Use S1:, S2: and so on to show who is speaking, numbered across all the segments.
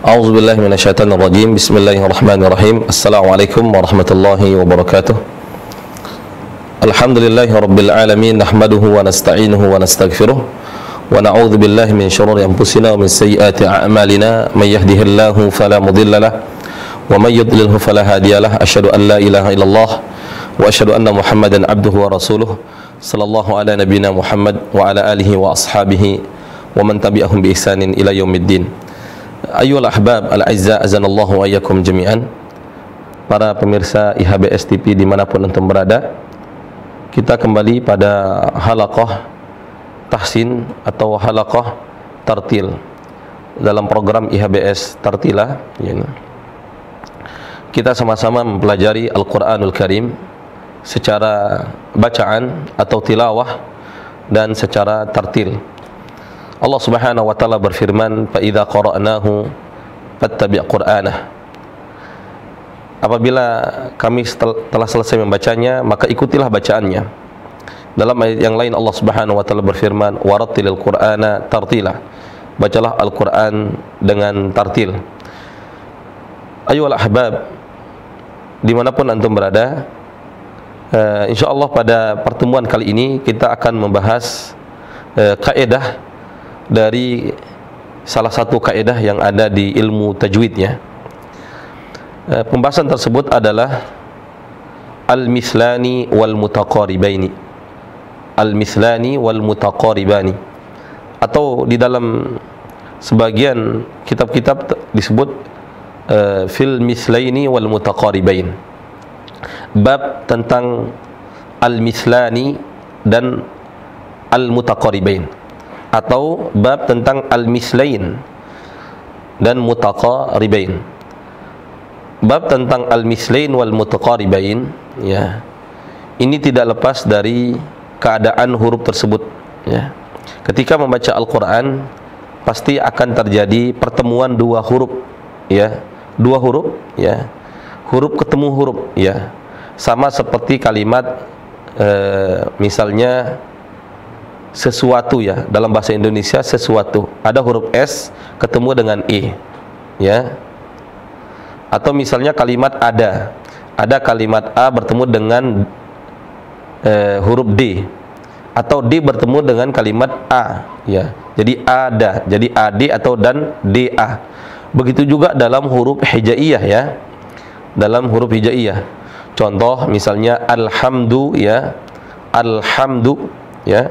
S1: A'udzu billahi minasyaitonir rajim. Bismillahirrahmanirrahim. Assalamualaikum warahmatullahi wabarakatuh. Alhamdulillahi rabbil alamin, nahmaduhu wa nasta'inuhu wa nastaghfiruh wa na'udzu billahi min shururi anfusina wa min sayyiati a'malina. May yahdihillahu fala mudilla lahu wa may yudlilhu fala hadiyalah. Asyhadu an la ilaha illallah wa asyhadu anna Muhammadan abduhu wa rasuluh. Sallallahu ala nabiyyina Muhammad wa ala alihi wa ashabihi wa man tabi'ahum bi ihsanin ila yaumiddin. Ayyuhal ahbab al-aizza, azanallahu wa iyyakum jami'an. Para pemirsa IHBS TV dimanapun antum berada, kita kembali pada halaqah tahsin atau halaqah tartil dalam program IHBS Tartila. Kita sama-sama mempelajari Al-Quranul Karim secara bacaan atau tilawah dan secara tartil. Allah Subhanahu wa taala berfirman, "Fa idza qara'nahu fattabi' qur'anah." Apabila kami telah selesai membacanya, maka ikutilah bacaannya. Dalam ayat yang lain Allah Subhanahu wa taala berfirman, "Warattilil qur'ana tartila." Bacalah Al-Qur'an dengan tartil. Ayyuhal ahbab, dimanapun antum berada, insyaallah pada pertemuan kali ini kita akan membahas kaidah dari salah satu kaidah yang ada di ilmu tajwidnya. Pembahasan tersebut adalah al-mithlani wal mutaqaribaini. Al-mithlani wal mutaqaribani, atau di dalam sebagian kitab-kitab disebut fil mithlaini wal mutaqaribain. Bab tentang al-mithlani dan al-mutaqaribain, atau bab tentang al-mislain dan mutaqaribain. Bab tentang al-mislain wal mutaqaribain, ya, ini tidak lepas dari keadaan huruf tersebut, ya. Ketika membaca Al-Qur'an pasti akan terjadi pertemuan dua huruf, ya. Dua huruf, ya. Huruf ketemu huruf, ya. Sama seperti kalimat misalnya sesuatu, ya, dalam bahasa Indonesia sesuatu, ada huruf S ketemu dengan E, ya. Atau misalnya kalimat ada kalimat A bertemu dengan huruf D, atau D bertemu dengan kalimat A, ya. Jadi ada, jadi AD atau dan DA. Begitu juga dalam huruf hijaiyah, ya. Dalam huruf hijaiyah, contoh misalnya alhamdu, ya. Alhamdu, ya.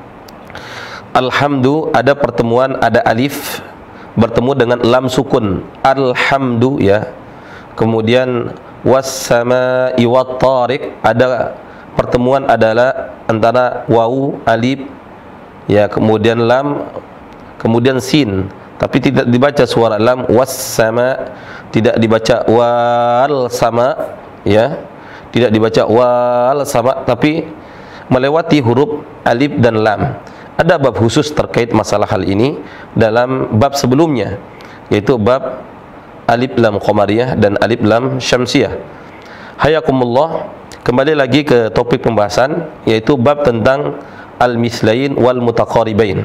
S1: Alhamdu ada pertemuan, ada alif bertemu dengan lam sukun, alhamdu, ya. Kemudian was-samaa'i wat-tariq ada pertemuan adalah antara wawu, alif, ya, kemudian lam, kemudian sin, tapi tidak dibaca suara lam. Was-sama, tidak dibaca wal sama, ya, tidak dibaca wal sama, tapi melewati huruf alif dan lam. Ada bab khusus terkait masalah hal ini dalam bab sebelumnya, yaitu bab alif lam qamariyah dan alif lam syamsiyah. Hayakumullah, kembali lagi ke topik pembahasan, yaitu bab tentang al-mislain wal mutaqaribain.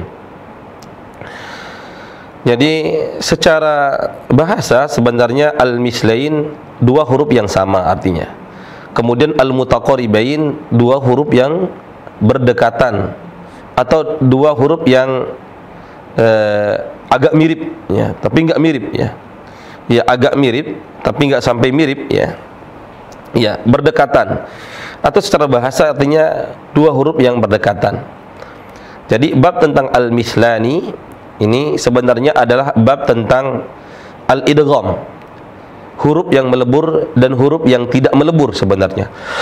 S1: Jadi secara bahasa sebenarnya al-mislain dua huruf yang sama artinya. Kemudian al-mutaqaribain dua huruf yang berdekatan, atau dua huruf yang agak mirip, ya, tapi enggak mirip, ya. Ya, agak mirip tapi enggak sampai mirip, ya. Ya, berdekatan. Atau secara bahasa artinya dua huruf yang berdekatan. Jadi bab tentang al-mislani ini sebenarnya adalah bab tentang al-idgham. Huruf yang melebur dan huruf yang tidak melebur sebenarnya.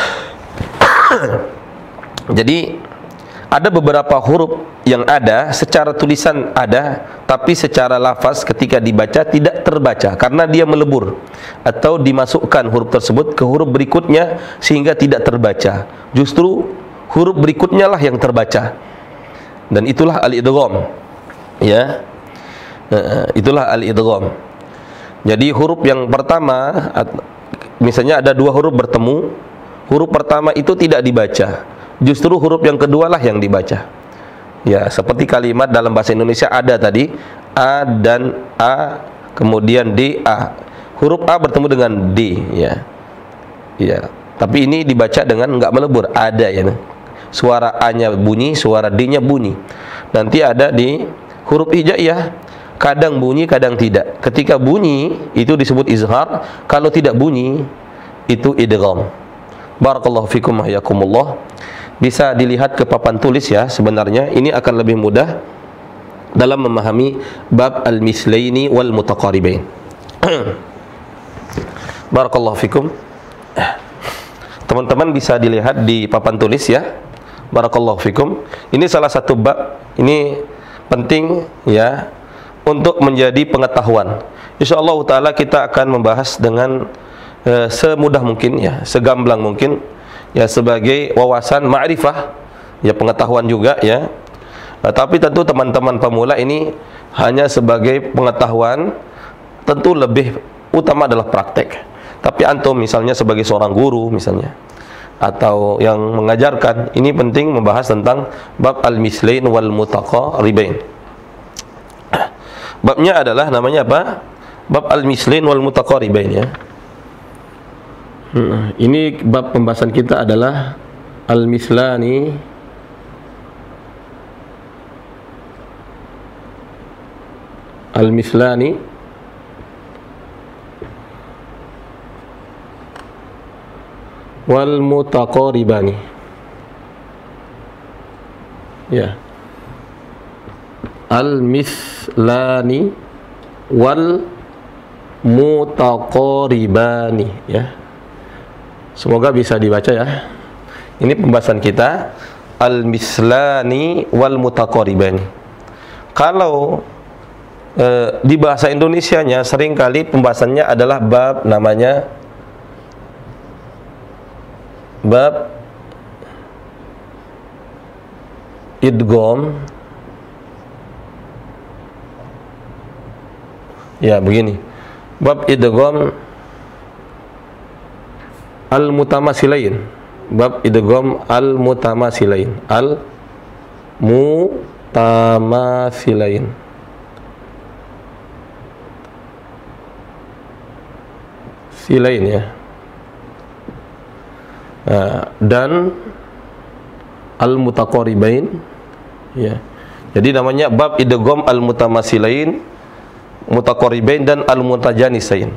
S1: Jadi ada beberapa huruf yang ada secara tulisan ada, tapi secara lafaz ketika dibaca tidak terbaca karena dia melebur, atau dimasukkan huruf tersebut ke huruf berikutnya sehingga tidak terbaca. Justru huruf berikutnya lah yang terbaca, dan itulah al-idgham, ya. Itulah al-idgham. Jadi huruf yang pertama, misalnya ada dua huruf bertemu, huruf pertama itu tidak dibaca, justru huruf yang kedua lah yang dibaca. Ya, seperti kalimat dalam bahasa Indonesia ada tadi, A dan A kemudian D, A. Huruf A bertemu dengan D, ya. Ya. Tapi ini dibaca dengan enggak melebur, ada ya. Suara A-nya bunyi, suara D-nya bunyi. Nanti ada di huruf hijaiyah, kadang bunyi, kadang tidak. Ketika bunyi itu disebut izhar, kalau tidak bunyi itu idgham. Barakallahu fikum hayakumullah. Bisa dilihat ke papan tulis ya, sebenarnya ini akan lebih mudah dalam memahami bab al-mislaini wal mutaqaribain. Barakallahu fikum. Teman-teman bisa dilihat di papan tulis ya. Barakallahu fikum. Ini salah satu bab, ini penting ya untuk menjadi pengetahuan. Insyaallah taala kita akan membahas dengan semudah mungkin ya, segamblang mungkin ya, sebagai wawasan ma'rifah ya, pengetahuan juga ya. Tapi tentu teman-teman pemula ini hanya sebagai pengetahuan, tentu lebih utama adalah praktek. Tapi antum misalnya sebagai seorang guru misalnya, atau yang mengajarkan, ini penting membahas tentang bab al-mislain wal mutaqaribain. Babnya adalah namanya apa? Bab al-mislain wal mutaqaribain ya. Ini bab pembahasan kita adalah al-mislani wal mutaqaribani. Ya. Al-mislani wal mutaqaribani ya. Semoga bisa dibaca ya. Ini pembahasan kita al-mislani wal mutaqaribani. Kalau di bahasa Indonesianya seringkali pembahasannya adalah bab namanya bab idgham. Ya, begini. Bab idgham al-mutamasilain. Bab idgham al-mutamasilain. Al-mutamasilain. Silain ya. Dan al-mutaqaribain ya. Jadi namanya bab idgham al-mutamasilain, mutaqaribain dan al-mutajanisain.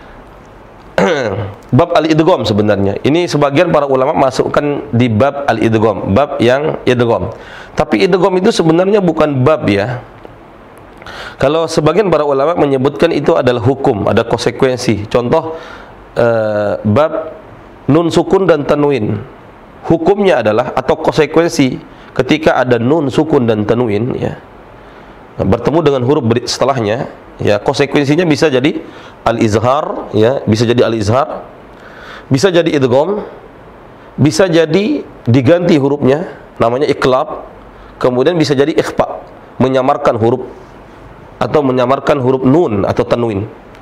S1: Bab al-idgham sebenarnya ini sebagian para ulama masukkan di bab al-idgham, bab yang idgham. Tapi idgham itu sebenarnya bukan bab ya. Kalau sebagian para ulama menyebutkan itu adalah hukum, ada konsekuensi. Contoh bab nun sukun dan tanwin. Hukumnya adalah atau konsekuensi ketika ada nun sukun dan tanwin ya, bertemu dengan huruf setelahnya ya, konsekuensinya bisa jadi al-izhar ya, bisa jadi al-izhar, bisa jadi idgham, bisa jadi diganti hurufnya namanya iqlab, kemudian bisa jadi ikhfa, menyamarkan huruf atau menyamarkan huruf nun atau tanwin.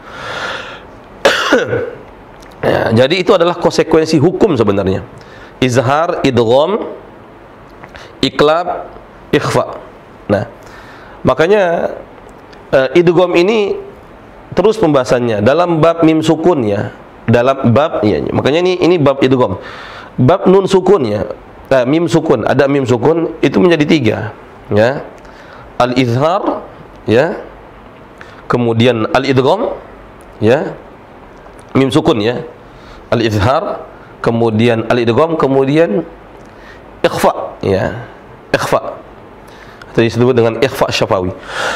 S1: Ya, jadi itu adalah konsekuensi hukum sebenarnya. Izhar, idgham, iqlab, ikhfa. Nah, makanya idgham ini terus pembahasannya dalam bab mim sukun ya, dalam bab ya. Makanya ini bab idgham. Bab nun sukun ya, mim sukun, ada mim sukun itu menjadi tiga ya. Al-izhar ya, kemudian al-idgham ya, mim sukun ya, al-izhar, kemudian al-idgham, kemudian ikhfa ya, ikhfa atau disebut dengan ikhfa syafawi.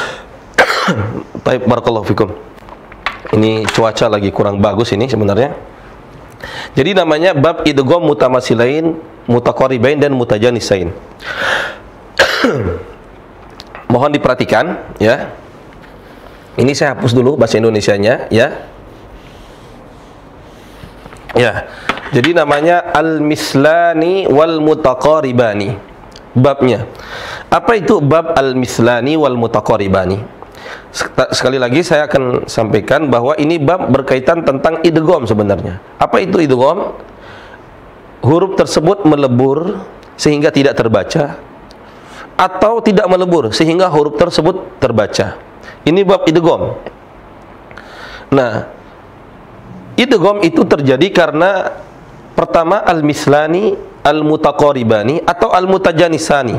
S1: Baik, barakallahu fikum. Ini cuaca lagi kurang bagus ini sebenarnya. Jadi namanya bab idgham mutamasilain, mutaqaribain dan mutajanisain. Mohon diperhatikan ya. Ini saya hapus dulu bahasa Indonesianya ya. Ya. Jadi namanya al-mislani wal mutaqaribani. Babnya. Apa itu bab al-mislani wal mutaqaribani? Sekali lagi saya akan sampaikan bahwa ini bab berkaitan tentang idgham sebenarnya. Apa itu idgham? Huruf tersebut melebur sehingga tidak terbaca, atau tidak melebur sehingga huruf tersebut terbaca. Ini bab idgham. Nah, idgham itu terjadi karena pertama al-mislani, al-mutaqaribani atau al-mutajanisani.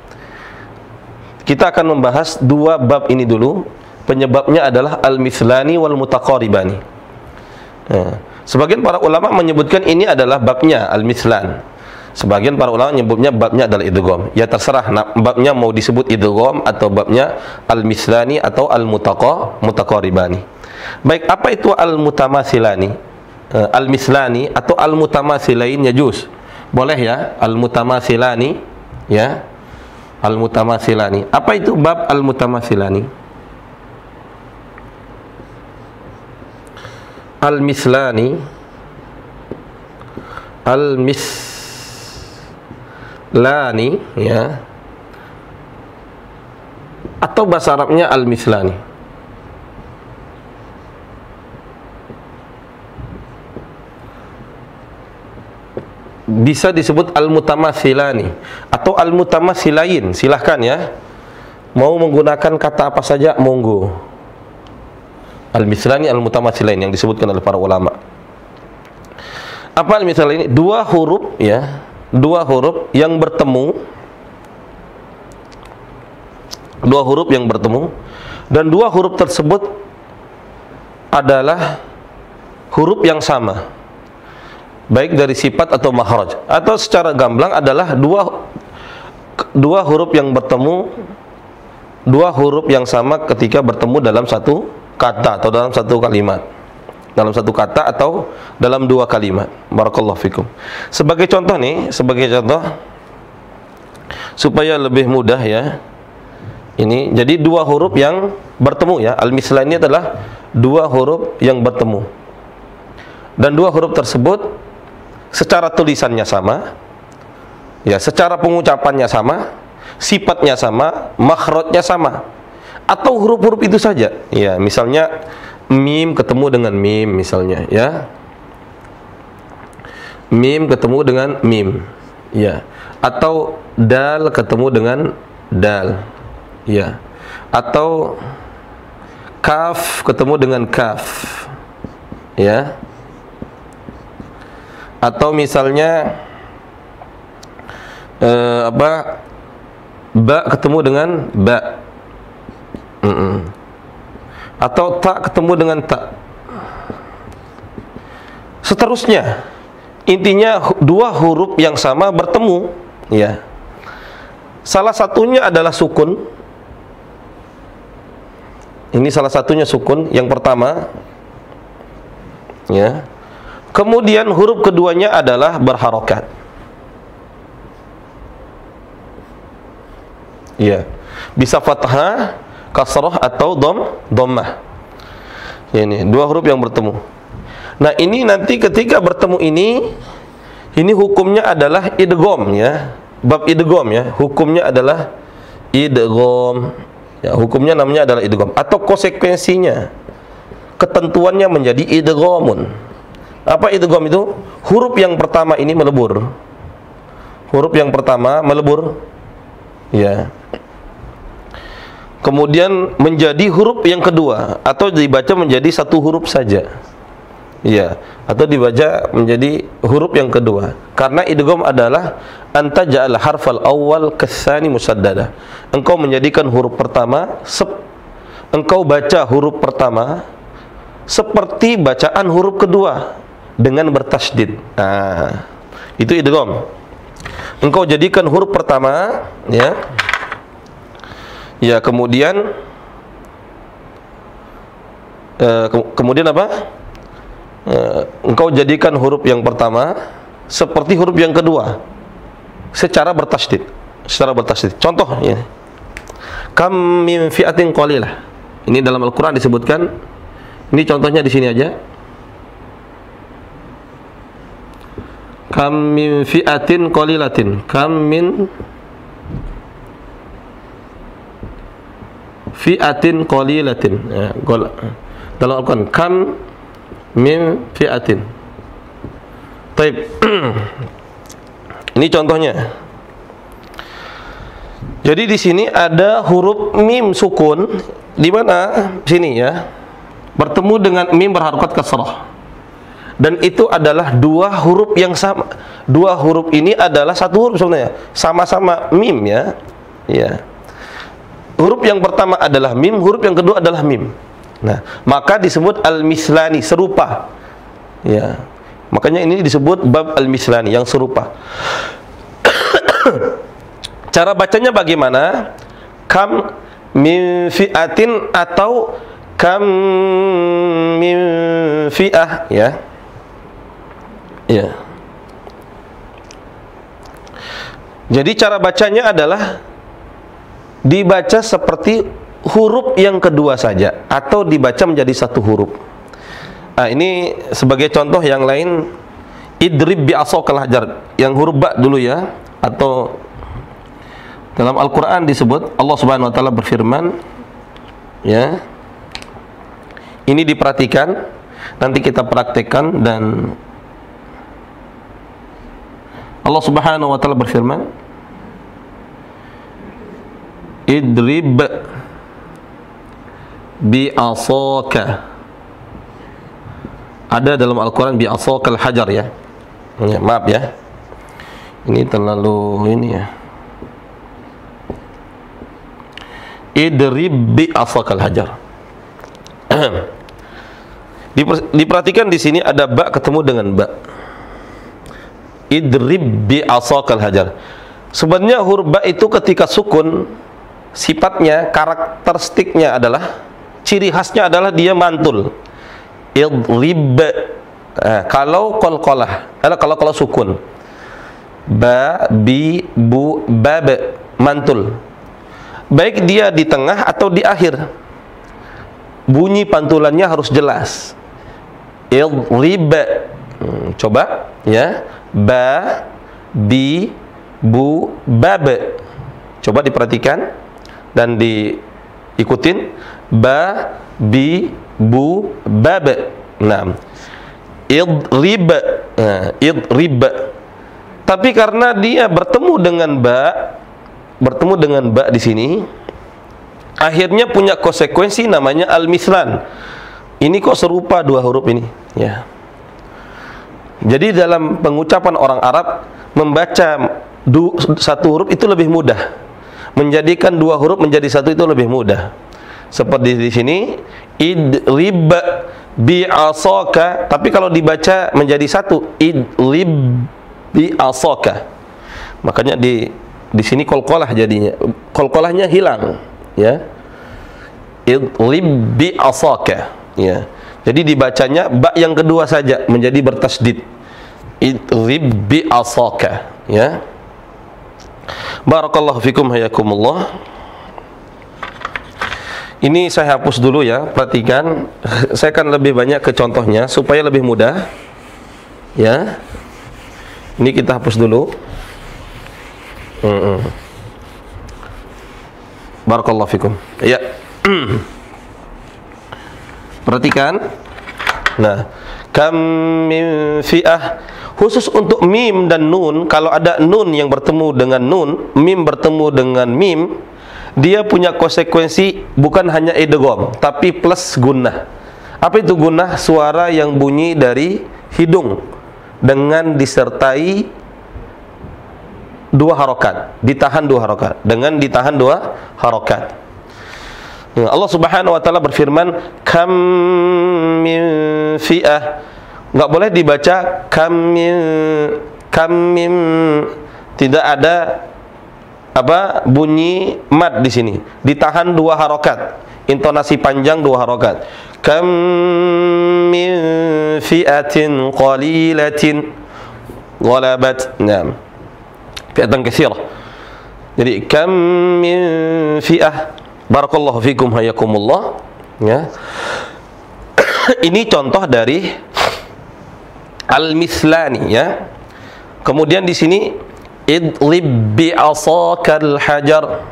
S1: Kita akan membahas dua bab ini dulu. Penyebabnya adalah al-mislani wal mutaqaribani. Nah, sebagian para ulama menyebutkan ini adalah babnya al-mislan. Sebagian para ulama menyebutnya babnya adalah idgham. Ya terserah babnya mau disebut idgham atau babnya al-mislani atau al-mutaqaribani. Baik, apa itu al-mutamasilani? Al-mislani atau al-mutamasilain yajuz. Boleh ya, al-mutamasilani ya. Al-mutamasilani. Apa itu bab al-mutamasilani? Al-mislani, al-mislani ya, atau bahasa Arabnya al-mislani. Bisa disebut al-mutamasilani atau al-mutamasilain, silahkan ya. Mau menggunakan kata apa saja monggo. Al-mislani, al-mutamasilain yang disebutkan oleh para ulama. Apa al-misal ini? Dua huruf ya, dua huruf yang bertemu. Dua huruf yang bertemu dan dua huruf tersebut adalah huruf yang sama. Baik dari sifat atau makhraj, atau secara gamblang adalah dua huruf yang bertemu, dua huruf yang sama ketika bertemu dalam satu kata atau dalam satu kalimat, dalam satu kata atau dalam dua kalimat. Barakallahu fikum. Sebagai contoh nih, sebagai contoh supaya lebih mudah ya. Ini jadi dua huruf yang bertemu ya. Al-mislan ini adalah dua huruf yang bertemu. Dan dua huruf tersebut secara tulisannya sama. Ya, secara pengucapannya sama, sifatnya sama, makhrajnya sama. Atau huruf-huruf itu saja. Ya, misalnya mim ketemu dengan mim misalnya, ya. Mim ketemu dengan mim. Ya. Atau dal ketemu dengan dal. Ya. Atau kaf ketemu dengan kaf. Ya. Atau misalnya ba ketemu dengan ba. Atau tak ketemu dengan tak. Seterusnya. Intinya dua huruf yang sama bertemu, ya. Salah satunya adalah sukun. Ini salah satunya sukun yang pertama. Ya. Kemudian huruf keduanya adalah berharokat. Ya. Bisa fathah, kasrah atau dhammah. Ini dua huruf yang bertemu. Nah, ini nanti ketika bertemu ini hukumnya adalah idgham ya. Bab idgham ya, hukumnya adalah idgham. Ya, hukumnya namanya adalah idgham atau konsekuensinya, ketentuannya menjadi idghamun. Apa idgham itu? Huruf yang pertama ini melebur. Huruf yang pertama melebur. Ya. Kemudian menjadi huruf yang kedua atau dibaca menjadi satu huruf saja. Ya, atau dibaca menjadi huruf yang kedua. Karena idgham adalah anta ja'al harfal awal kasani musaddada. Engkau menjadikan huruf pertama engkau baca huruf pertama seperti bacaan huruf kedua dengan bertasydid. Nah, itu idgham. Engkau jadikan huruf pertama ya. Ya, kemudian kemudian apa? Engkau jadikan huruf yang pertama seperti huruf yang kedua secara bertasydid. Secara bertasydid. Contoh ya. Kam min fi'atin qalilah. Ini dalam Al-Qur'an disebutkan. Ini contohnya di sini aja. Kam min fi'atin qalilatin. Kam min fi'atin qalilatin. Ya, dalam Al-Qur'an kam min fi'atin. Baik. Ini contohnya. Jadi di sini ada huruf mim sukun di mana? Sini ya. bertemu dengan mim berharokat kasrah. Dan itu adalah dua huruf yang sama. Dua huruf ini adalah satu huruf sebenarnya, sama-sama mim ya. Ya. Huruf yang pertama adalah mim, huruf yang kedua adalah mim. Nah, maka disebut al-mislani, serupa. Ya. Makanya ini disebut bab al-mislani, yang serupa. Cara bacanya bagaimana? Kam min fi'atin atau kam min fi'ah ya. Ya. Jadi cara bacanya adalah dibaca seperti huruf yang kedua saja atau dibaca menjadi satu huruf. Nah, ini sebagai contoh yang lain, idrib bi asokal hajar, yang huruf ba dulu ya. Atau dalam Al-Quran disebut, Allah Subhanahu wa ta'ala berfirman ya. Ini diperhatikan, nanti kita praktekkan. Dan Allah Subhanahu wa ta'ala berfirman, idrib bi asaka. Ada dalam Al-Quran bi asokal hajar ya. Ya, maaf ya, ini terlalu ini ya. Idrib bi asokal hajar. Diperhatikan di sini ada ba ketemu dengan ba. Idrib bi asokal hajar. Sebenarnya huruf ba itu ketika sukun, sifatnya, karakteristiknya adalah, ciri khasnya adalah dia mantul. Idrib. Kalau qalqalah, kalau sukun, ba, bi, bu, bab, mantul. Baik dia di tengah atau di akhir, bunyi pantulannya harus jelas. Idrib. Coba ya. Ba, bi, bu, bab. Coba diperhatikan dan diikutin. Ba, bi, bu, bab. Nah, idrib. Idrib. Tapi karena dia bertemu dengan ba di sini, akhirnya punya konsekuensi namanya al-mislan. Ini kok serupa dua huruf ini ya. Jadi dalam pengucapan orang Arab, membaca satu huruf itu lebih mudah. Menjadikan dua huruf menjadi satu itu lebih mudah. Seperti di sini, idrib bi asaka, tapi kalau dibaca menjadi satu, idrib bi asaka. Makanya di sini qalqalah jadinya. Qalqalahnya hilang, ya. Idrib bi asaka, ya. Jadi dibacanya ba yang kedua saja menjadi bertasdid. Idrib bi asaka, ya. Barakallahu fikum, hayakumullah. Ini saya hapus dulu ya, perhatikan. Saya akan lebih banyak ke contohnya supaya lebih mudah. Ya. Ini kita hapus dulu. Barakallahu fikum. Ya. Perhatikan. Nah, kam min fi'ah, khusus untuk mim dan nun. Kalau ada nun yang bertemu dengan nun, mim bertemu dengan mim, dia punya konsekuensi bukan hanya idgham, tapi plus gunnah. Apa itu gunnah? Suara yang bunyi dari hidung dengan disertai dua harokat, ditahan dua harokat, dengan ditahan dua harokat. Allah Subhanahu wa ta'ala berfirman, kam min fi'ah. Nggak boleh dibaca kam min, tidak ada bunyi mad di sini, ditahan dua harokat, intonasi panjang dua harokat. Kam min fi'atin qalilatin ghalabat, nah, fi'atan katsirah. Jadi kam min fi'ah. Barakallahu fikum, hayakumullah, ya. Ini contoh dari al-mislani, ya. Kemudian di sini idlib bi asakal hajar.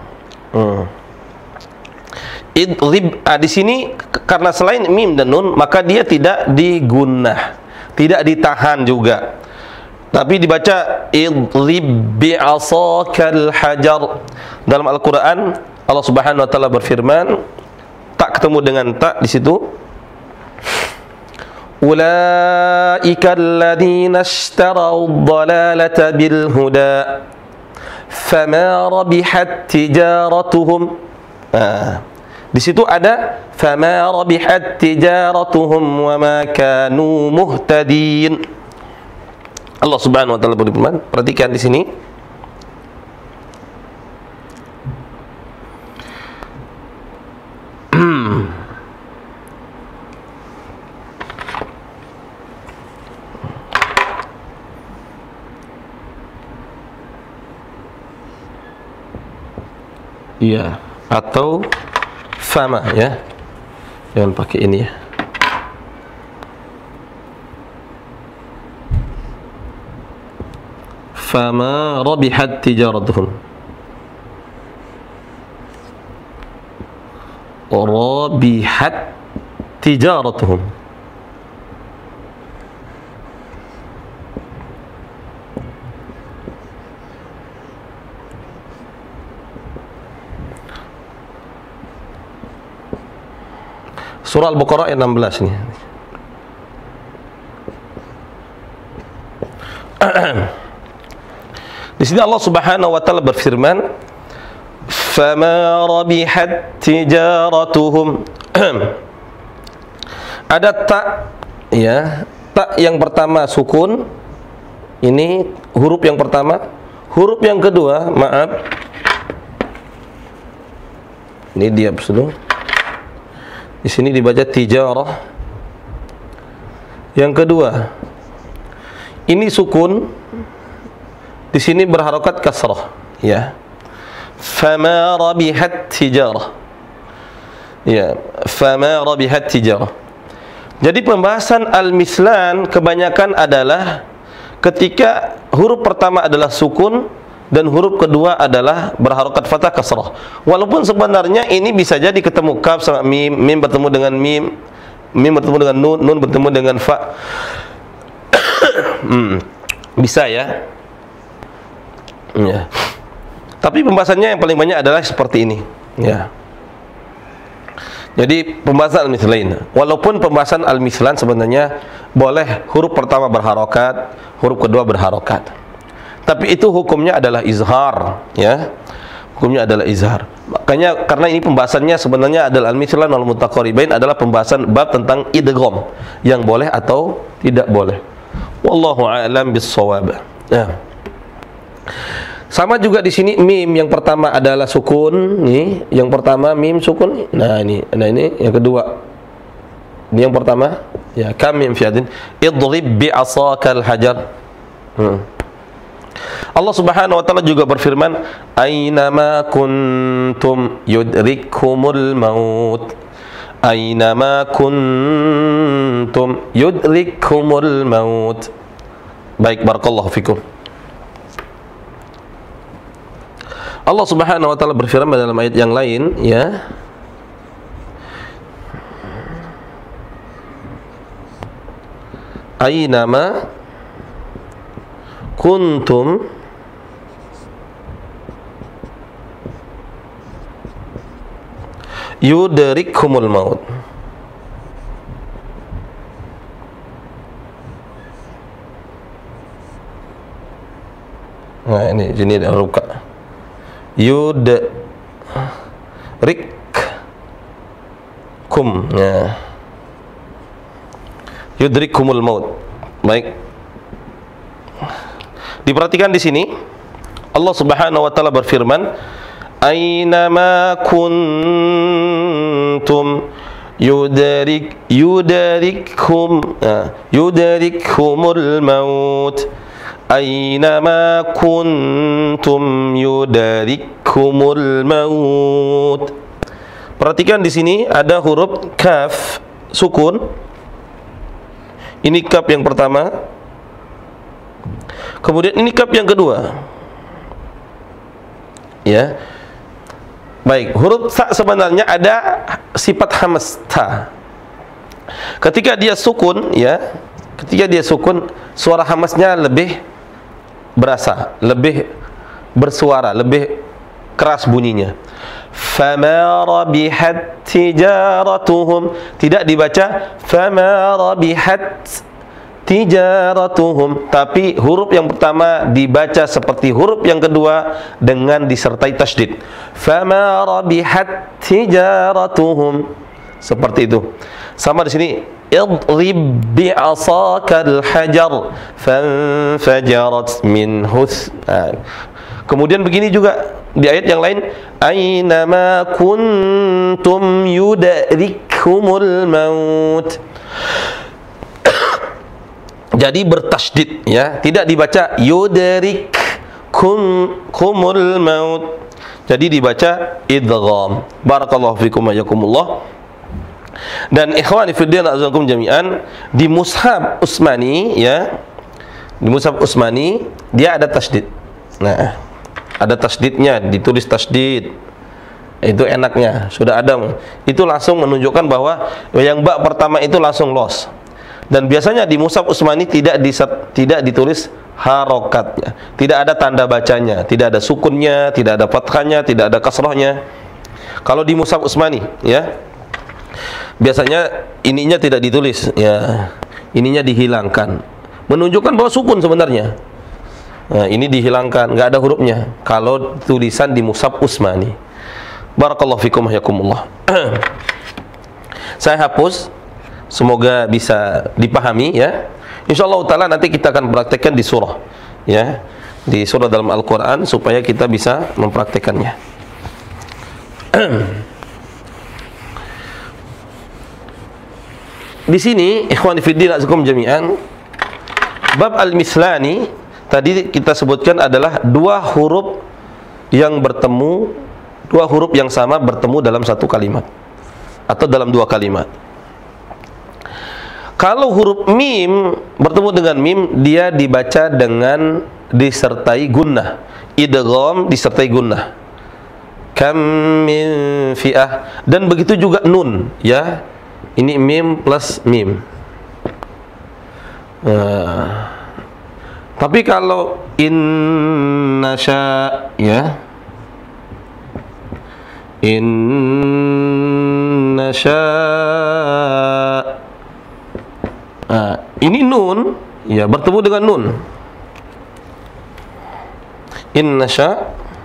S1: Idlib, di sini karena selain mim dan nun, maka dia tidak digunnah, tidak ditahan juga, tapi dibaca idlib bi asakal hajar. Dalam Al-Qur'an Allah Subhanahu wa ta'ala berfirman, tak ketemu dengan tak di situ, Ulaika alladziina ishtarau ad-dalalata bil huda fama rabihat tijaratuhum. Di situ ada fama rabihat tijaratuhum wa ma kanu muhtadin. Allah Subhanahu wa taala berfirman, perhatikan di sini. Iya, atau fama ya. Jangan pakai ini ya. Fama rabihat tijaratuhum. Rabihat tijaratuhum. Surah Al-Baqarah ayat 16 nih. Di sini Allah Subhanahu wa taala berfirman, "Fama rabihat tijaratuhum." Ada tak ya, tak yang pertama sukun. Ini huruf yang pertama. Huruf yang kedua, maaf. Ini dia dulu. Di sini dibaca tijarah. Yang kedua, ini sukun. Di sini berharokat kasrah, ya. Fama rabihat tijarah. Ya, fama rabihat tijarah. Jadi pembahasan al-mislan kebanyakan adalah ketika huruf pertama adalah sukun dan huruf kedua adalah berharokat fathah kasrah. Walaupun sebenarnya ini bisa jadi ketemu kaf sama mim, mim bertemu dengan mim, mim bertemu dengan nun, nun bertemu dengan fa. Bisa ya. Ya. Tapi pembahasannya yang paling banyak adalah seperti ini, ya. Jadi pembahasan al-mislain. Walaupun pembahasan al-mislan sebenarnya boleh huruf pertama berharokat, huruf kedua berharokat. Tapi itu hukumnya adalah izhar, ya. Hukumnya adalah izhar. Makanya karena ini pembahasannya sebenarnya adalah al-mislan wal mutaqaribain adalah pembahasan bab tentang idgham yang boleh atau tidak boleh. Wallahu a'lam bis-shawab. Ya. Sama juga di sini mim yang pertama adalah sukun, nih. Yang pertama mim sukun. Nah ini yang kedua. Ini yang pertama, ya, kam mim fi adin idrib bi asakal hajar. Allah Subhanahu wa taala juga berfirman, "Ainama kuntum yudrikumul maut." Ainama kuntum yudrikumul maut. Baik, barakallahu fikum. Allah Subhanahu wa taala berfirman dalam ayat yang lain, ya. Ainama kuntum yudrikumul maut. Nah ini jenis ruka. Yudrikum, ya. Yudrikumul maut. Baik. Diperhatikan di sini Allah Subhanahu wa taala berfirman, "Ainama kuntum yudrikumul maut." Ainama kuntum yudrikumul maut. Perhatikan di sini ada huruf kaf sukun. Ini kaf yang pertama. Kemudian ini kaf yang kedua. Ya. Baik, huruf sa sebenarnya ada sifat hamas ta. Ketika dia sukun, ya. Ketika dia sukun, suara hamasnya lebih berasa, lebih bersuara, lebih keras bunyinya. Fama rabihat tijaratuhum, tidak dibaca fama rabihat tijaratuhum, tapi huruf yang pertama dibaca seperti huruf yang kedua dengan disertai tasydid. Fama rabihat tijaratuhum, seperti itu. Sama di sini, idrib bi'asakal hajar fanfajarat minhu. Kemudian begini juga di ayat yang lain, aynama kuntum yudrikumul maut. Jadi bertasydid ya, tidak dibaca yudrikumul maut. Jadi dibaca idgham. Barakallahu fikum wa yakumullah. Dan ikhwani fiddin azakum jami'an, di mushaf Utsmani ya, di mushaf Utsmani dia ada tasydid. Nah, ada tasydidnya, ditulis tasydid. Itu enaknya, sudah ada. Itu langsung menunjukkan bahwa yang bab pertama itu langsung los. Dan biasanya di mushaf Utsmani tidak ditulis harokatnya, tidak ada tanda bacanya, tidak ada sukunnya, tidak ada fathahnya, tidak ada kasrohnya. Kalau di mushaf Utsmani ya, biasanya ininya tidak ditulis ya, ininya dihilangkan, menunjukkan bahwa sukun sebenarnya. Nah, ini dihilangkan, nggak ada hurufnya kalau tulisan di mushaf Utsmani. Barakallahu fikum hayakumullah. Saya hapus, semoga bisa dipahami ya. Insyaallah taala nanti kita akan praktekkan di surah ya, di surah dalam Al-Qur'an supaya kita bisa mempraktekannya. Di sini ikhwani fiddin azakum jami'an, bab al-mislani tadi kita sebutkan adalah dua huruf yang bertemu, dua huruf yang sama bertemu dalam satu kalimat atau dalam dua kalimat. Kalau huruf mim bertemu dengan mim, dia dibaca dengan disertai gunnah, idgham disertai gunnah. Kam min fi'ah, dan begitu juga nun ya. Ini mim plus mim. Tapi kalau innasya ya, innasya, ini nun ya, bertemu dengan nun. Innasya,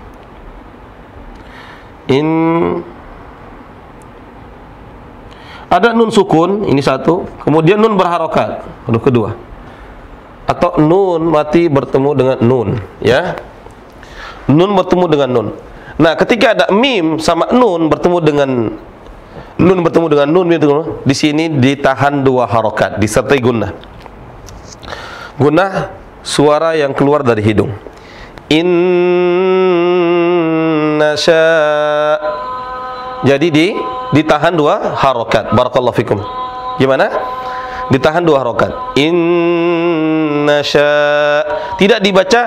S1: ada nun sukun, ini satu, kemudian nun berharokat, huruf kedua, atau nun mati bertemu dengan nun ya, nun bertemu dengan nun. Nah, ketika ada mim sama nun bertemu dengan nun di sini ditahan dua harokat disertai gunnah. Gunnah suara yang keluar dari hidung. Innasya, jadi ditahan dua harokat. Barakallahu fikum. Gimana? Ditahan dua harokat. Innasya, tidak dibaca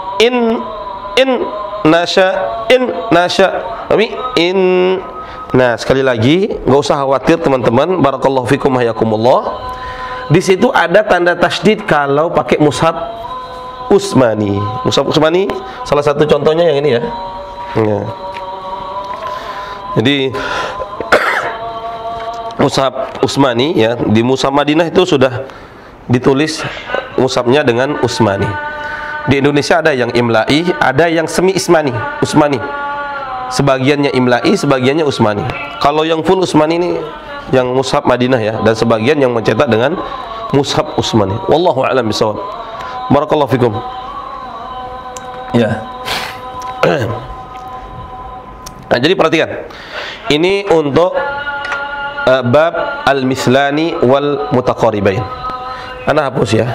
S1: innasya, tapi Nah, sekali lagi, nggak usah khawatir teman-teman. Barakallahu fikum hayakumullah. Di situ ada tanda tasydid kalau pakai mushaf Utsmani. Mushaf Utsmani salah satu contohnya yang ini ya. Ya. Jadi mushaf Utsmani ya, di mushaf Madinah itu sudah ditulis mushafnya dengan Utsmani. Di Indonesia ada yang imla'i, ada yang semi Utsmani. Sebagiannya imla'i, sebagiannya Utsmani. Kalau yang full Utsmani ini yang mushaf Madinah ya, dan sebagian yang mencetak dengan mushaf Utsmani. Wallahu a'lam bishawab. Barakallahu fikum. Ya. Nah, jadi perhatikan. Ini untuk bab al-mislani wal mutaqaribain. Ana hapus ya.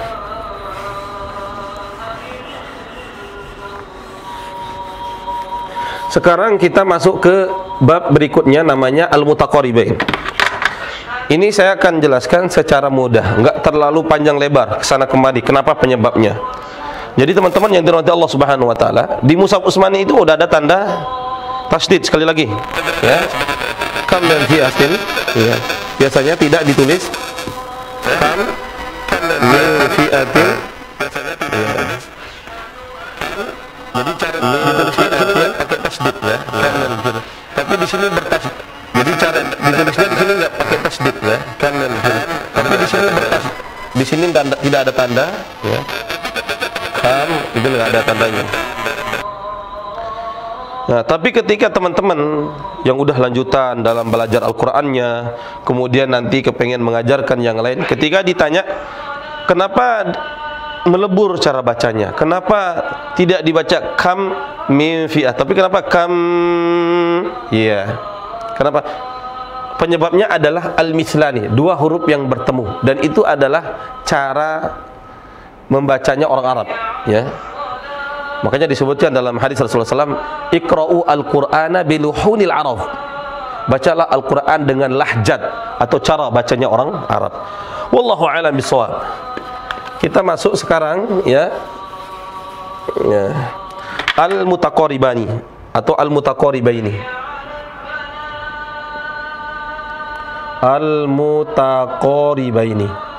S1: Sekarang kita masuk ke bab berikutnya, namanya al-mutaqaribain. Ini saya akan jelaskan secara mudah, nggak terlalu panjang lebar kesana kemari. Kenapa penyebabnya? Jadi teman-teman yang dirahmati Allah Subhanahu Wa Taala, di mushaf Utsmani itu udah ada tanda tasydid sekali lagi. Ya. Kam dan fi'atin. Ya. Biasanya tidak ditulis kam min fi'atin. Ya. Jadi cara ditulis fi'atin pakai tasydid ya. Di sini tidak ada tanda, ya. Kam itu nggak ada tandanya. Nah, tapi ketika teman-teman yang udah lanjutan dalam belajar Al-Qur'annya, kemudian nanti kepengen mengajarkan yang lain, ketika ditanya kenapa melebur cara bacanya, kenapa tidak dibaca kam mim fi'ah, tapi kenapa kam, iya, kenapa? Penyebabnya adalah al-mislani, dua huruf yang bertemu, dan itu adalah cara membacanya orang Arab, ya. Makanya disebutkan dalam hadis Rasulullah SAW, Iqra'u al-Qur'ana biluhunil Arab. Bacalah Al-Quran dengan lahjat atau cara bacanya orang Arab. Wallahu a'lam bishawab. Kita masuk sekarang, ya, al-mutaqaribani atau al-mutaqaribaini. Al-mutaqaribaini.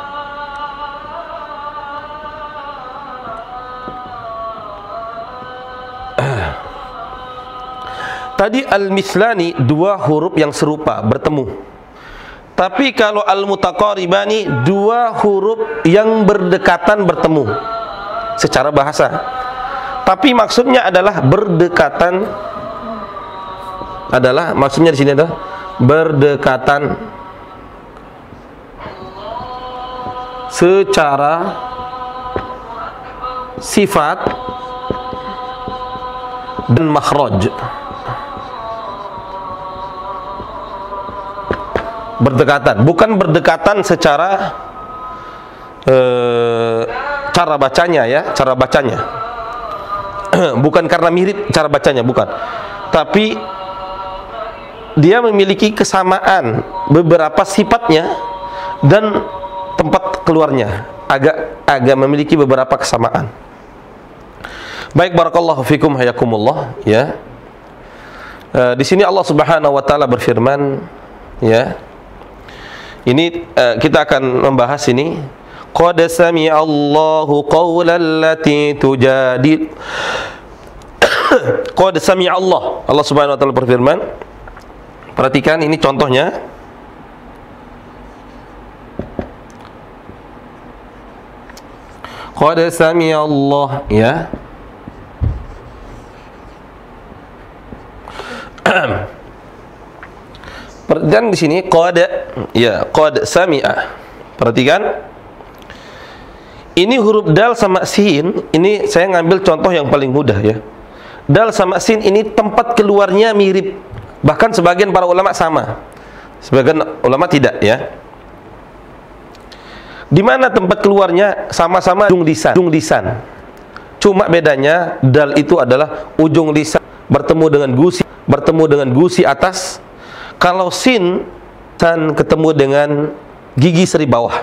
S1: Tadi al-mislani dua huruf yang serupa bertemu. Tapi kalau al-mutaqaribani dua huruf yang berdekatan bertemu secara bahasa. Tapi maksudnya adalah berdekatan, adalah maksudnya di sini adalah berdekatan secara sifat dan makhraj. Berdekatan, bukan berdekatan secara cara bacanya, ya, cara bacanya. Bukan karena mirip cara bacanya, bukan. Tapi dia memiliki kesamaan beberapa sifatnya dan tempat keluarnya, agak memiliki beberapa kesamaan. Baik, barakallahu fikum hayakumullah, ya. Di sini Allah Subhanahu wa taala berfirman, ya. Ini kita akan membahas ini. Qad sami'allahu qawlan lati tujadil. Qad sami'allah. Allah Subhanahu wa taala berfirman. Perhatikan ini contohnya. Qad sami'allah, ya. Dan di sini qad, ya, qad sami'a. Perhatikan. Ini huruf dal sama sin, ini saya ngambil contoh yang paling mudah, ya. Dal sama sin ini tempat keluarnya mirip. Bahkan sebagian para ulama sama. Sebagian ulama tidak, ya. Di mana tempat keluarnya sama-sama ujung lisan. Cuma bedanya dal itu adalah ujung lisan bertemu dengan gusi atas. Kalau sin ketemu dengan gigi seri bawah,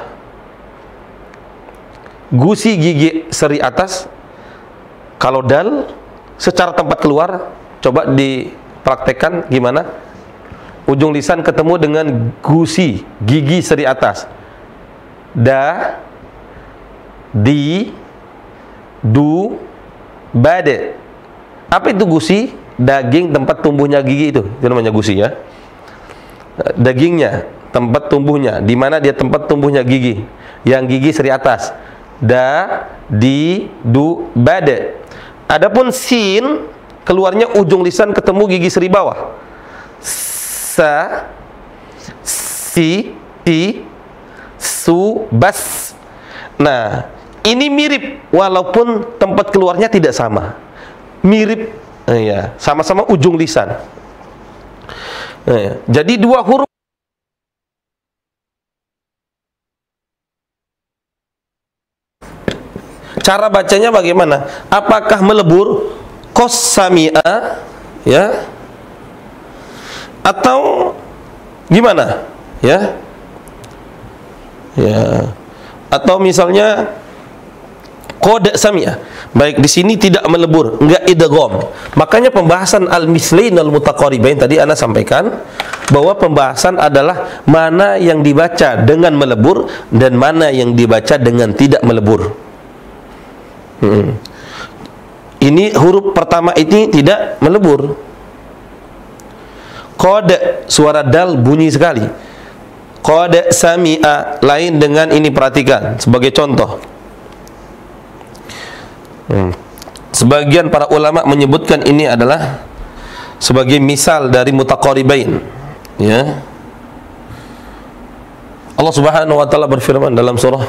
S1: gusi gigi seri atas. Kalau dal secara tempat keluar, coba dipraktekkan gimana? Ujung lisan ketemu dengan gusi gigi seri atas. Da, di, du, bade. Apa itu gusi? Daging tempat tumbuhnya gigi itu namanya gusi, ya. Dagingnya, tempat tumbuhnya, di mana dia tempat tumbuhnya gigi, yang gigi seri atas. Da, di, du, bade. Adapun sin keluarnya ujung lisan ketemu gigi seri bawah. Sa, si, su, bas. Nah, ini mirip walaupun tempat keluarnya tidak sama. Mirip, ya, sama-sama ujung lisan. Jadi dua huruf cara bacanya bagaimana? Apakah melebur qas sami'a, ya, atau gimana, ya? Ya. Atau misalnya qad sami'a. Baik, di sini tidak melebur, enggak idgham. Makanya pembahasan al-mislain al-mutaqaribain tadi ana sampaikan bahwa pembahasan adalah mana yang dibaca dengan melebur dan mana yang dibaca dengan tidak melebur. Ini huruf pertama ini tidak melebur. Qad, suara dal bunyi sekali. Qad sami'a, lain dengan ini, perhatikan sebagai contoh. Sebagian para ulama menyebutkan ini adalah sebagai misal dari mutaqaribain, ya. Allah Subhanahu wa taala berfirman dalam surah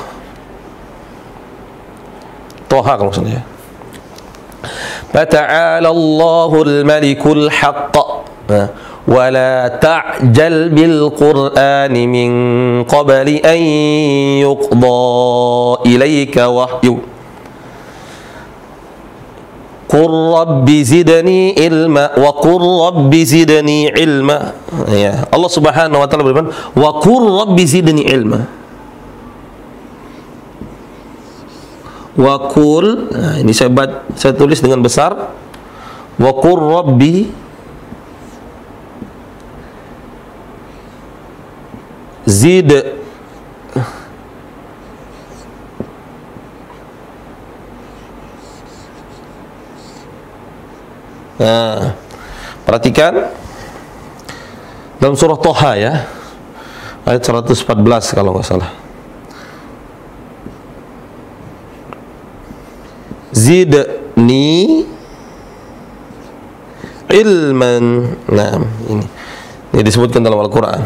S1: Thaha kalau salah. Fata'ala Allahul Malikul Haqq wa la ta'jal bil Qur'ani min qabli an yuqda ilayka wahyu. Qur rabbi zidni ilma wa qur rabbi zidni ilma. Ya, Allah Subhanahu wa taala berfirman, wa qur rabbi zidni ilma. Wa qul, nah, ini saya tulis dengan besar. Wa qur rabbi zid Nah, perhatikan dalam surah Thaha, ya, ayat 114 kalau nggak salah. Zidni ilman. Nah, ini disebutkan dalam Al-Quran.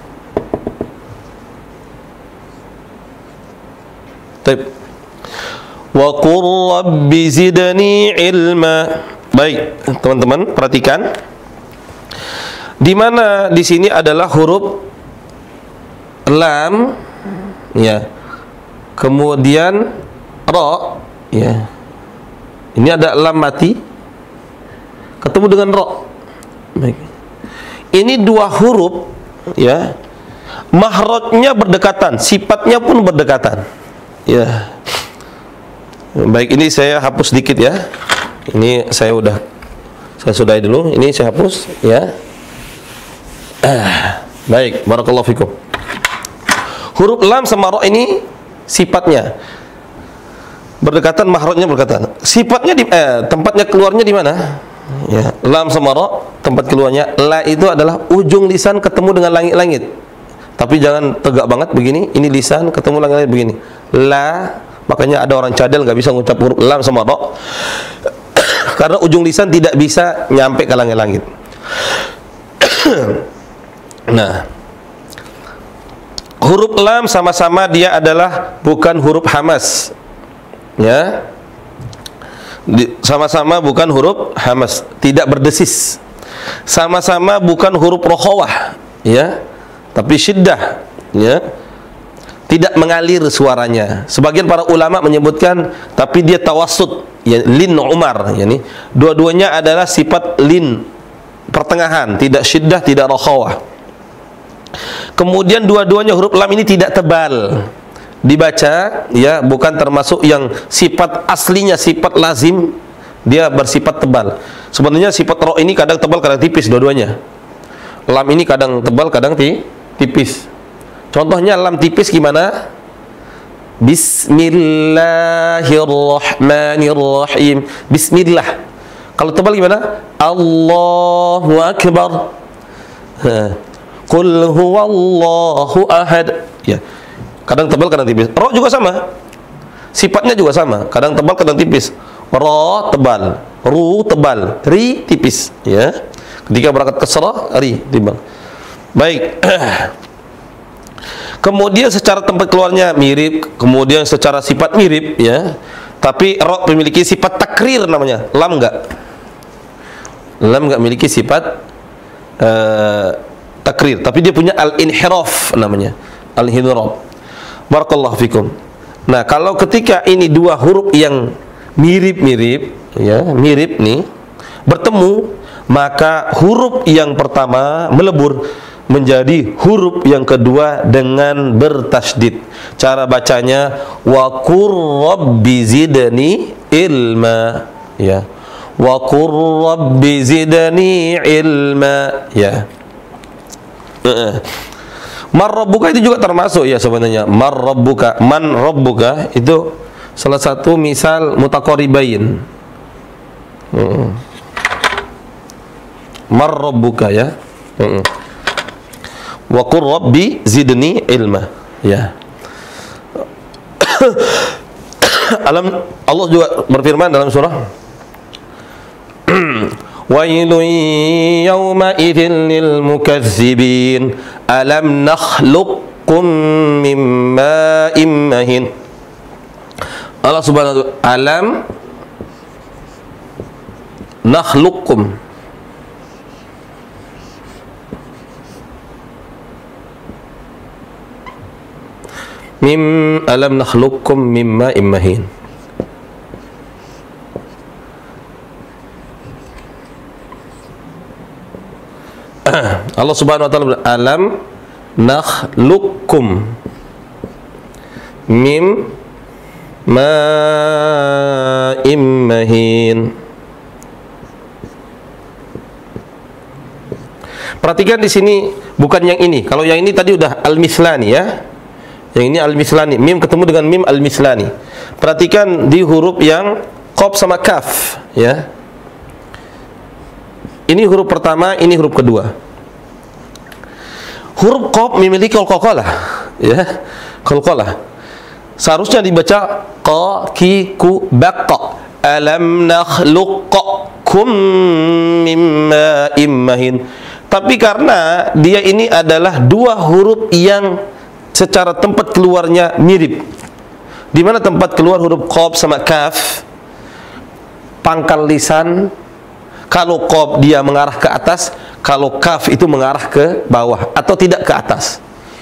S1: Baik. Wa qur rabbi zidni ilma. Baik, teman-teman, perhatikan. Di mana di sini adalah huruf lam, ya. Kemudian ra, ya. Ini ada lam mati ketemu dengan ra. Baik. Ini dua huruf, ya. Mahrajnya berdekatan, sifatnya pun berdekatan. Ya. Baik, ini saya hapus sedikit, ya. Ini saya sudahi dulu. Ini saya hapus, ya. Baik, barakallahu fikum. Huruf lam sama ra ini sifatnya berdekatan, mahrajnya berdekatan. Sifatnya tempatnya keluarnya di mana? Ya, lam sama ra tempat keluarnya. La itu adalah ujung lisan ketemu dengan langit-langit. Tapi jangan tegak banget begini. Ini lisan ketemu langit-langit begini. La, makanya ada orang cadel nggak bisa mengucap huruf lam sama ra. Karena ujung lisan tidak bisa nyampe ke langit-langit. Nah, huruf lam sama-sama dia adalah bukan huruf hamas, ya. Sama-sama bukan huruf hamas, tidak berdesis. Sama-sama bukan huruf rokhawah, ya, tapi syiddah, ya, tidak mengalir suaranya. Sebagian para ulama menyebutkan tapi dia tawassut, ya, lin umar, yani dua-duanya adalah sifat lin, pertengahan, tidak syiddah, tidak rokhawah. Kemudian dua-duanya huruf lam ini tidak tebal dibaca, ya, bukan termasuk yang sifat aslinya, sifat lazim dia bersifat tebal. Sebenarnya sifat ro ini kadang tebal, kadang tipis, dua-duanya. Lam ini kadang tebal, kadang tipis. Contohnya lam tipis gimana? Bismillahirrahmanirrahim. Bismillah. Kalau tebal gimana? Allahu akbar. Qul huwallahu ahad. Ya. Kadang tebal, kadang tipis. Ra juga sama. Sifatnya juga sama. Kadang tebal, kadang tipis. Ra tebal, ru tebal, ri tipis, ya. Ketika berangkat kasrah, ri tebal. Baik. Kemudian secara tempat keluarnya mirip, kemudian secara sifat mirip, ya. Tapi ra memiliki sifat takrir namanya. Lam enggak. Lam enggak memiliki sifat takrir, tapi dia punya al-inhiraf namanya. Al-inhiraf. Barakallahu fikum. Nah, kalau ketika ini dua huruf yang mirip-mirip, ya, mirip nih, bertemu, maka huruf yang pertama melebur menjadi huruf yang kedua dengan bertasydid. Cara bacanya wa qur rabbi zidni ilma, ya. Wa qur rabbi zidni ilma, ya. Mar rabbuka itu juga termasuk, ya, sebenarnya. Mar rabbuka, man rabbuka itu salah satu misal mutaqaribain. Mar rabbuka, ya. Wa qur rabbi zidni ilma. Ya. Allah juga berfirman dalam surah Wailun yawma idzin lil mukazzibin alam nakhluqkum min ma'in mahin. Allah Subhanahu wa ta'ala alam nakhluqkum alam nakhluqkum min ma'in mahin. Allah Subhanahu wa ta'ala alam nakhluqkum min ma'in mahin. Perhatikan di sini bukan yang ini. Kalau yang ini tadi udah al-mislani ya. Yang ini al-mislani, mim ketemu dengan mim al-mislani. Perhatikan di huruf yang qaf sama kaf ya. Ini huruf pertama, ini huruf kedua. Huruf qaf memiliki qalqalah ya. Qalqalah. Seharusnya dibaca qa ki ku baqa. Alam nakhluqkum min ma'in mahin. Tapi karena dia ini adalah dua huruf yang secara tempat keluarnya mirip. Di mana tempat keluar huruf qaf sama kaf? Pangkal lisan. Kalau qaf dia mengarah ke atas, kalau kaf itu mengarah ke bawah atau tidak ke atas.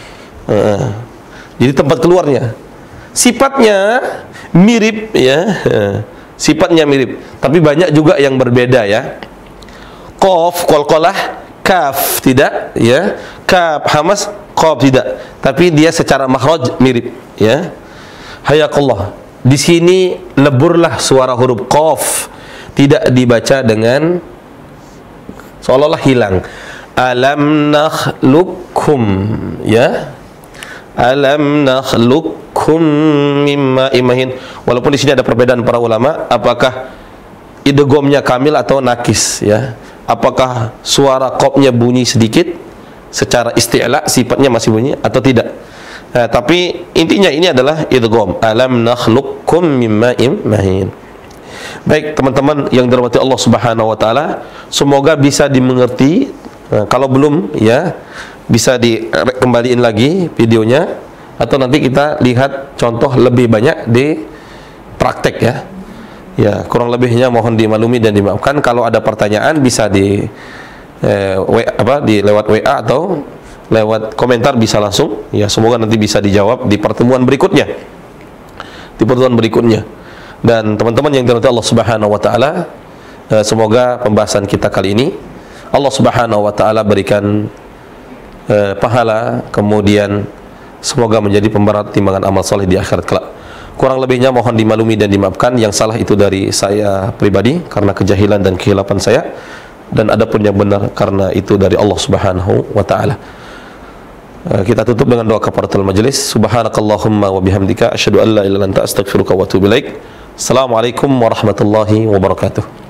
S1: Jadi tempat keluarnya. Sifatnya mirip ya. Sifatnya mirip, tapi banyak juga yang berbeda ya. Qaf qalqalah, kaf tidak ya. Kaf hamas, qaf tidak. Tapi dia secara makhraj mirip ya. Hayakallah. Di sini leburlah suara huruf qaf. Tidak dibaca dengan seolah-olah hilang. Alam nakhluqkum ya. Alam nakhluqkum mimma imahin. Walaupun di sini ada perbedaan para ulama, apakah idghamnya kamil atau nakis ya. Apakah suara qafnya bunyi sedikit secara isti'la, sifatnya masih bunyi atau tidak. Tapi intinya ini adalah idgham. Alam nakhluqkum mimma imahin. Baik teman-teman yang dirahmati Allah Subhanahu wa taala, semoga bisa dimengerti. Kalau belum ya, bisa dikembaliin lagi videonya atau nanti kita lihat contoh lebih banyak di praktek ya. Ya, kurang lebihnya mohon dimaklumi dan dimaafkan. Kalau ada pertanyaan bisa di lewat WA atau lewat komentar bisa langsung. Ya, semoga nanti bisa dijawab di pertemuan berikutnya. Di pertemuan berikutnya. Dan teman-teman yang dirahmati Allah Subhanahu wa taala, semoga pembahasan kita kali ini Allah Subhanahu wa taala berikan pahala, kemudian semoga menjadi pemberat timbangan amal saleh di akhirat kelak. Kurang lebihnya mohon dimaklumi dan dimaafkan. Yang salah itu dari saya pribadi karena kejahilan dan kehilapan saya, dan adapun yang benar karena itu dari Allah Subhanahu wa taala. Kita tutup dengan doa kafaratul majelis. Subhanakallahumma wa bihamdika asyhadu an la ilaha illa anta astaghfiruka wa atubu ilaik. Assalamualaikum warahmatullahi wabarakatuh.